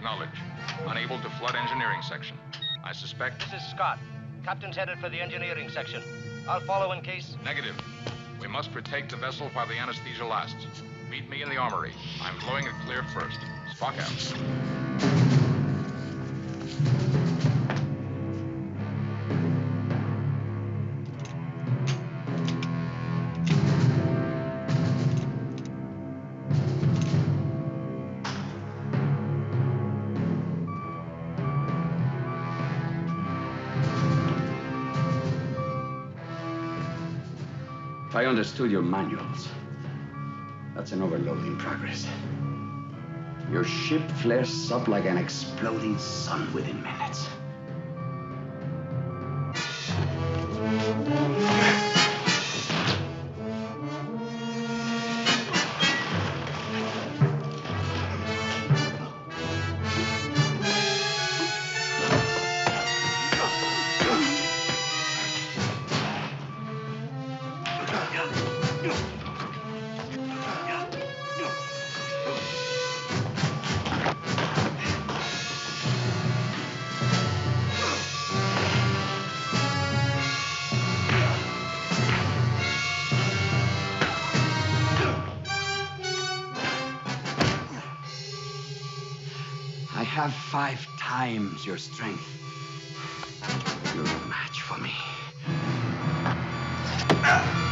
Acknowledge. Unable to flood engineering section. I suspect... This is Scott. Captain's headed for the engineering section. I'll follow in case... Negative. We must retake the vessel while the anesthesia lasts. Meet me in the armory. I'm blowing it clear first. Spock out. If I understood your manuals, that's an overload in progress. Your ship flares up like an exploding sun within minutes. I have 5 times your strength. You're a match for me.